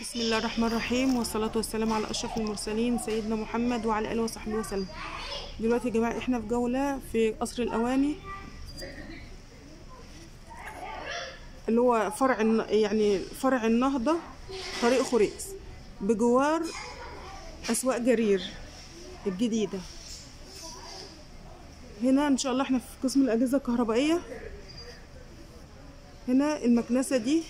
بسم الله الرحمن الرحيم، والصلاة والسلام على أشرف المرسلين سيدنا محمد وعلى آله وصحبه وسلم. دلوقتي يا جماعة احنا في جولة في قصر الأواني اللي هو فرع النهضة، طريق خريس، بجوار أسواق جرير الجديدة. هنا إن شاء الله احنا في قسم الأجهزة الكهربائية. هنا المكنسة دي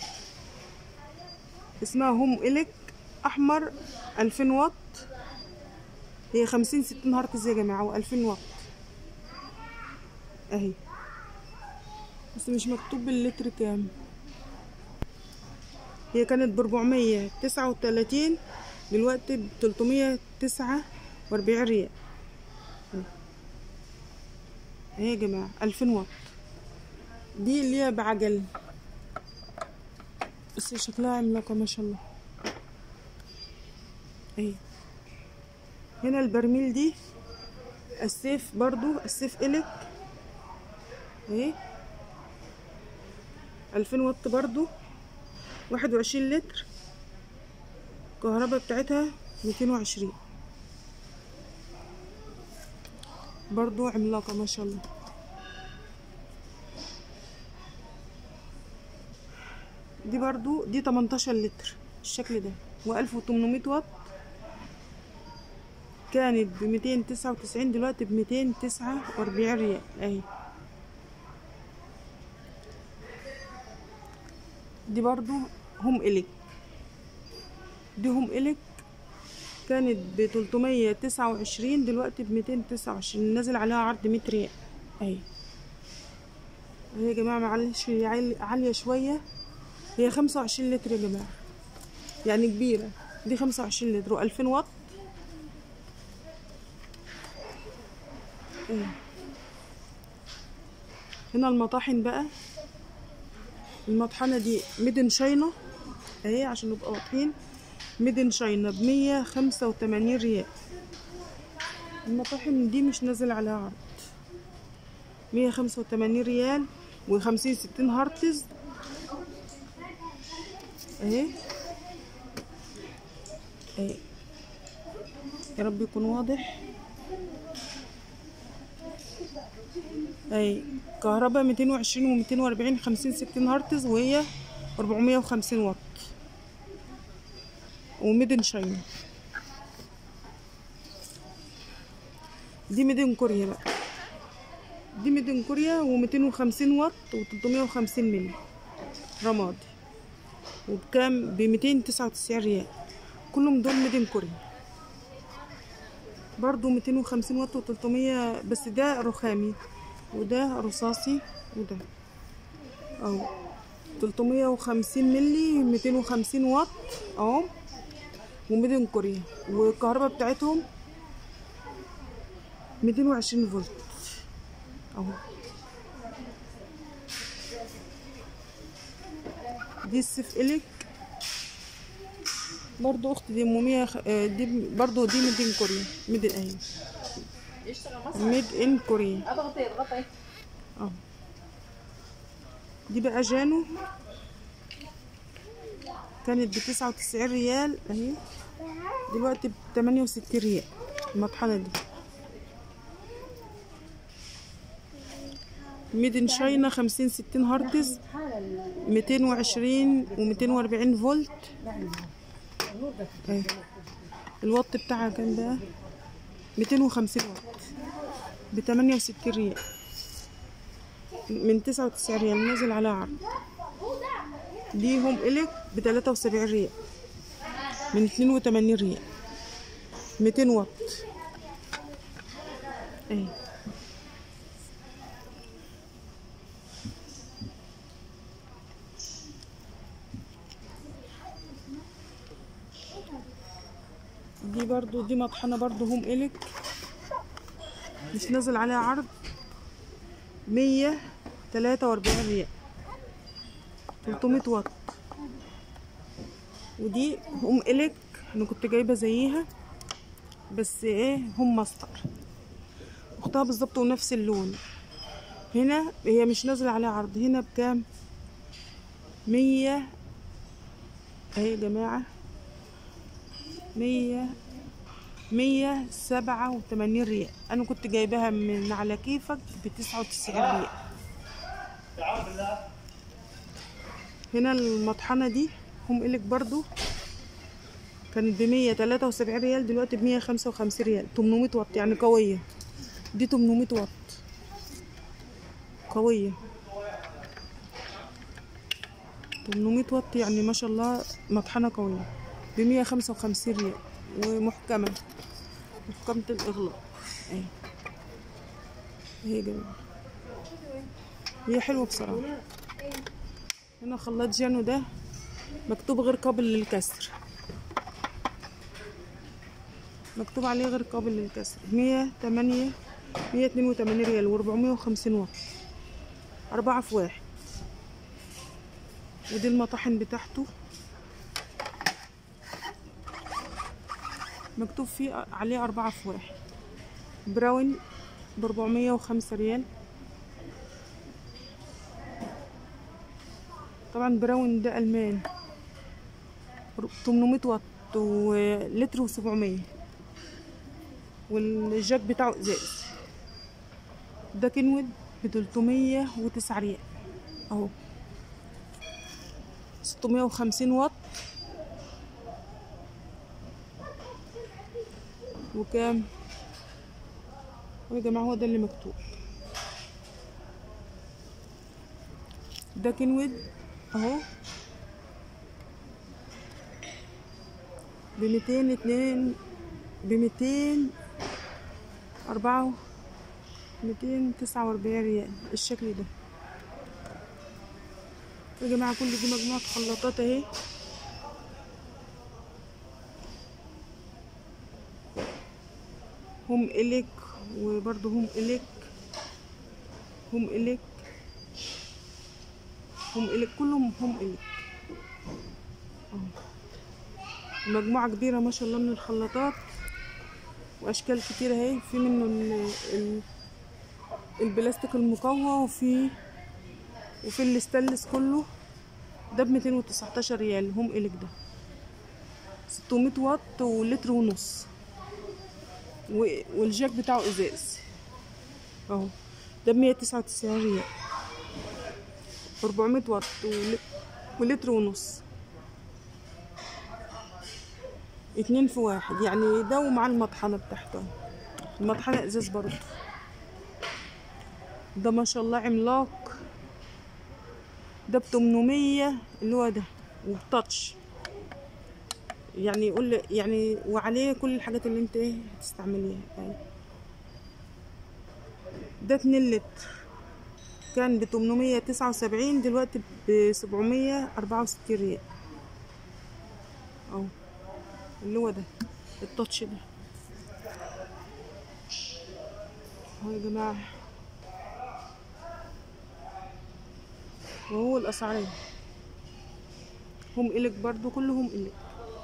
اسمها هوم إليك أحمر 2000 واط، هي 50-60 هرتز يا جماعة، و2000 واط اهي، بس مش مكتوب اللتر كام. هي كانت ب439، دلوقتي ب349 ريال اهي يا جماعة، 2000 واط. دي اللي هي بعجل، بس شكلها عملاقة ما شاء الله اهي. هنا البرميل دي السيف، برضو السيف إليك اهي، 2000 واط برضو، 21 لتر، الكهرباء بتاعتها 220، برضو عملاقة ما شاء الله. دي برضو دي 18 لتر الشكل ده، و1800 واط، كانت ب299، دلوقتي ب249 ريال اهي. دي برضو هوم إليك، دي هوم إليك كانت ب329، دلوقتي ب229، نازل عليها عرض 100 ريال اهي. اهي يا جماعة، معلش هي عالية شوية، هي 25 لتر يا جماعة، يعني كبيرة. دي 25 لتر و2000 واط اهي. هنا المطاحن بقى، المطحنة دي ميدن شاينا اهي عشان نبقى واضحين، ميدن شاينا ب185 ريال. المطاحن دي مش نازل عليها عرض، 185 ريال، و50-60 هرتز اهي اهي، يا رب يكون واضح اهي. كهرباء 220 و240، 50-60 هرتز، وهي 450 واط، وميدن شاينا. دي ميدن كوريا بقى، دي ميدن كوريا، و250 واط، و350 مللي رمادي، وبكام؟ ب299 ريال. كلهم دول ميدن كوريا، برضو 250 واط و300، بس ده رخامي وده رصاصي، وده اهو 350 مللي، 250 واط اهو، وميدن كوريا، والكهرباء بتاعتهم 220 فولت اهو. دي السيف إليك برضو اختي، دي 100، دي برضو دي ميدن كوريا، ميدن اهي، ميد ان كوريا اهو. دي بقى جانو، كانت ب99 ريال اهي، دلوقتي ب68 ريال المطحنة دي. ميدن شاينا 50-60 هرتز، 220 و240 فولت اهي. الوات بتاعها كان بقى 250 واط، ب68 ريال، من 99 ريال نازل على عرض. دي هوم إليك ب73 ريال، من 82 ريال، 200 واط اهي. دي برضو دي مطحنة برضو هوم إليك، مش نازل عليها عرض، 143 ريال، 300 واط. ودي هوم إليك انا كنت جايبة زيها، بس ايه، هوم ماستر، اختها بالظبط ونفس اللون. هنا هي مش نازل عليها عرض، هنا بكام؟ 100 اهي يا جماعة، 187 ريال. انا كنت جايباها من على كيفك ب99 ريال. هنا المطحنة دي هم إلك برضو كانت ب173 ريال، دلوقتي ب155 ريال. 800 واط يعني قوية. دي 800 واط قوية. 800 واط يعني ما شاء الله مطحنة قوية. ب155 ريال ومحكمة، محكمة الإغلاق. اهي هي يا جماعة، هي حلوة بصراحة. هنا خلاط جانو ده مكتوب غير قابل للكسر، مكتوب عليه غير قابل للكسر. 182 ريال و450 واط، 4 في 1. ودي المطاحن بتاعته مكتوب فيه عليه 4 في 1. براون ب405 ريال. طبعا براون ده ألمان. 800 واط ولتر و700. والجاك بتاعه ازاز. ده كنود ب309 ريال اهو. 650 واط وكام يا جماعة؟ هو ده اللي مكتوب. ده كنود اهو ب202 249 ريال الشكل ده يا جماعة. كل دي مجموعة خلاطات اهي. هم إليك وبرضه هم إليك، هم إليك، هم إليك، كلهم هم إليك. مجموعة كبيرة ما شاء الله من الخلاطات وأشكال كتيرة اهي. في منه البلاستيك المقوى وفي الاستانلس كله. ده ب219 ريال هم إليك. ده 600 واط ولتر ونص والجاك بتاعه ازاز اهو. ده ب199 ريال. 400 واط ولتر ونص. 2 في 1 يعني. ده ومع المطحنة بتاعته، المطحنة ازاز برضه. ده ما شاء الله عملاق. ده ب800 اللي هو ده وبتاتش يعني. يقول يعني وعليه كل الحاجات اللي انت هتستعمليها يعني. ده 2 لتر كان ب879، دلوقتي ب764 ريال اهو. اللي هو ده التاتش ده اهو يا جماعة. وهو الاسعار هم إليك برضو، كلهم إليك.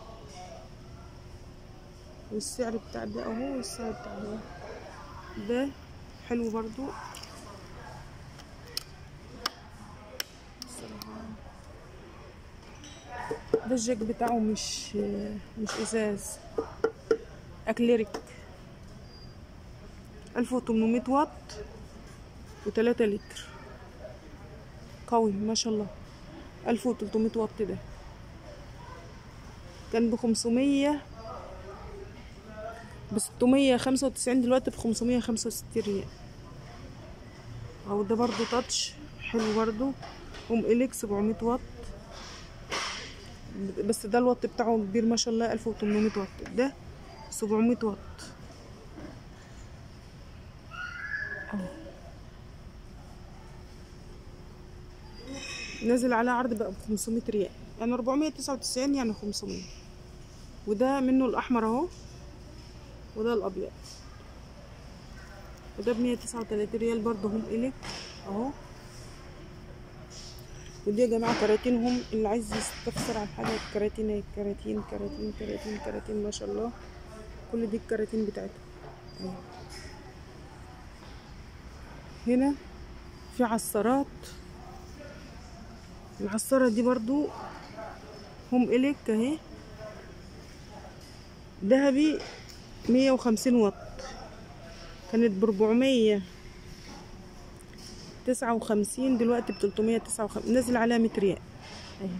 والسعر بتاع ده اهو، والسعر بتاع ده حلو برضو. ده الجاك بتاعه مش ازاز، اكليريك. 1800 واط و3 لتر قوي ما شاء الله. 1300 واط ده كان ب695، دلوقتي ب565 ريال اهو. ده برضو تاتش حلو برضو. هم إليك 700 واط بس ده الوات بتاعه كبير ما شاء الله. 1800 واط. ده 700 واط اهو. نازل على عرض بقى ب500 ريال يعني. 499 يعني 500. وده منه الأحمر اهو، وده الأبيض. وده ب139 ريال برضه هم إليك اهو. ودي يا جماعة كراتينهم، اللي عايز يستفسر عن حاجة كراتين كراتين كراتين كراتين كراتين ما شاء الله. كل دي الكراتين بتاعتهم اهي. هنا في عصارات. العصارة دي برضو هم إليك اهي. ذهبي 150 واط، كانت ب459، دلوقتي ب359، نزل عليها 100 ريال اهي.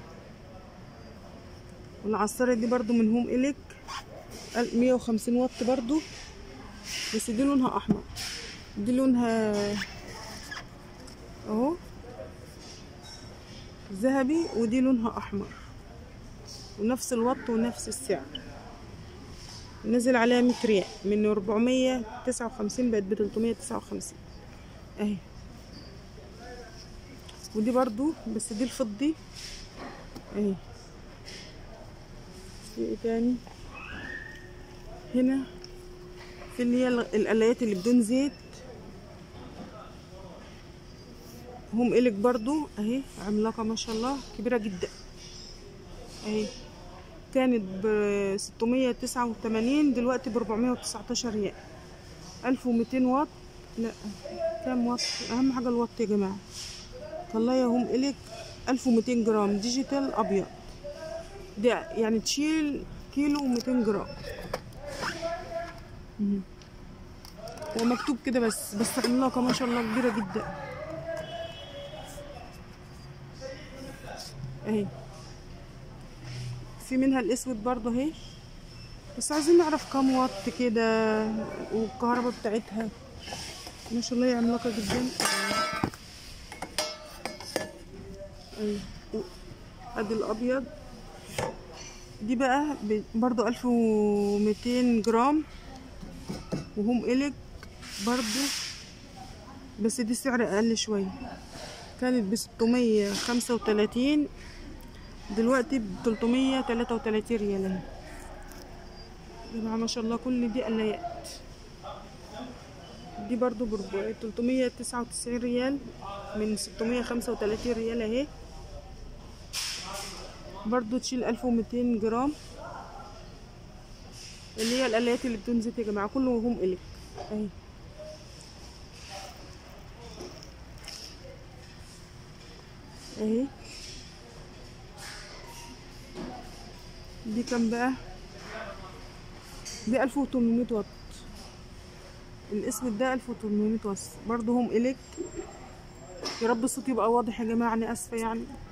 والعصارة دي برضو من هوم إليك 150 واط برضو، بس دي لونها احمر، دي لونها اهو ذهبي، ودي لونها احمر، ونفس الوط ونفس السعر. نزل عليها 100 ريال، من 459 بقت ب359 اهي. ودي برضو بس دي الفضي اهي. في ايه تاني هنا؟ في اللي هي القلايات اللي بدون زيت، هوم إليك برضو اهي، عملاقة ما شاء الله، كبيرة جدا اهي. كانت ب689، دلوقتي ب419 ريال. 1200 واط، لا كام واط؟ اهم حاجة الواط يا جماعة. والله يا هوم إليك 1200 جرام ديجيتال ابيض، ده يعني تشيل كيلو و200 جرام. هو مكتوب كده بس عملاقة ما شاء الله، كبيرة جدا اهي. في منها الاسود برضه اهي، بس عايزين نعرف كام واط كده، والكهرباء بتاعتها ما شاء الله، هي عملاقة جدا اهي. ادي الابيض، دي بقى برضه 1200 جرام، وهوم إليك برضو، بس دي سعر اقل شويه، كانت ب635، دلوقتي ب333 ريال اهي. يا جماعه ما شاء الله، كل دي قلايات. دي برضو ب 399 ريال، من 635 ريال اهي. برضو تشيل 1200 جرام، اللي هي القلايات اللي بدون زيت يا جماعه، كله هوم إليك اهي. اهي دي كام بقى؟ دي 1800 واط، الاسود ده 1800 واط برضه هوم إليك. يا رب الصوت يبقى واضح يا جماعه، انا اسفه يعني.